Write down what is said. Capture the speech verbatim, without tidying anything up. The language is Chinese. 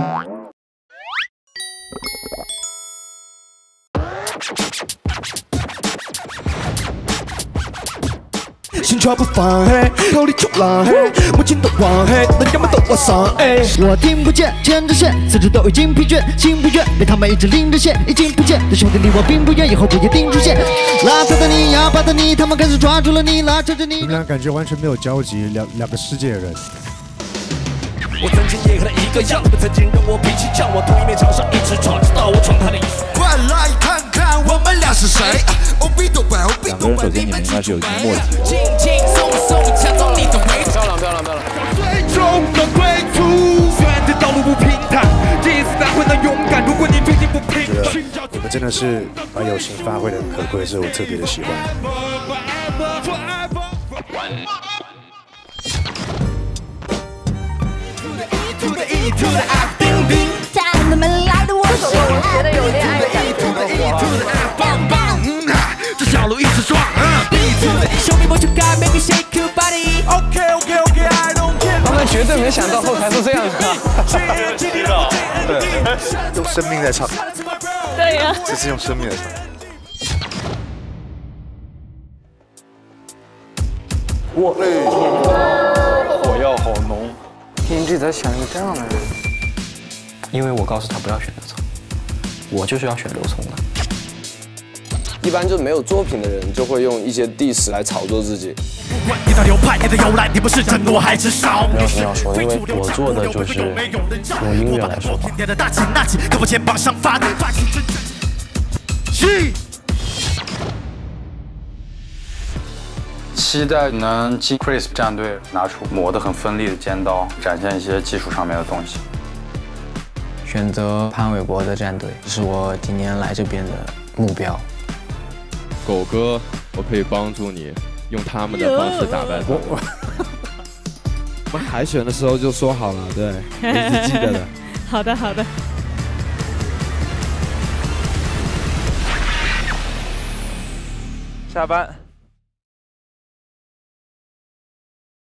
心却不放嘿，口里就浪嘿，母亲都忘嘿，人家们都往上哎。我听不见，牵着线，四肢都已经疲倦，心不愿被他们一直拎着线，已经不见的兄弟离我并不远，以后不一定出现。拉扯的你，哑巴的你，他们开始抓住了你，拉扯着你。 你们俩感觉完全没有交集，两两个世界的人。 我曾经也和他一个样，曾经让我脾气犟，往同一面墙上一直闯，直到我闯他的一水。快来看看我们俩是谁？ 两个人首先你们应该是有一定默契。 轻轻松松抢走你的位置。 漂亮漂亮漂亮！ 最终的归途，虽然这道路不平坦，这一次才会能勇敢。如果你决定不拼，寻找你们真的是把友情发挥的很可贵，是我特别的喜欢。 站你们来的我手， 我觉得有恋爱的感觉。 这小路一直撞。Show me what you got, make me shake your body. Okay, okay, okay, I don't care. 他们绝对没想到后台是这样的。 知道，对， 用生命在唱。 对呀、啊， 这是用生命在唱。 我火药好浓。 天一直在想一个这样的人，因为我告诉他不要选刘聪，我就是要选刘聪的。 一般就没有作品的人，就会用一些 diss 来炒作自己。 你的流派，你的由来，你不是真我还是少？ 没有什么要说，因为我做的就是用音乐来说话。 跟我肩膀上发的。 期待能进 Crisp 战队，拿出磨得很锋利的尖刀，展现一些技术上面的东西。 选择潘玮柏的战队，这是我今年来这边的目标。 狗哥，我可以帮助你，用他们的方式打败他们。我们海选的时候就说好了，对，我一直记得的。 好的，好的。 下班。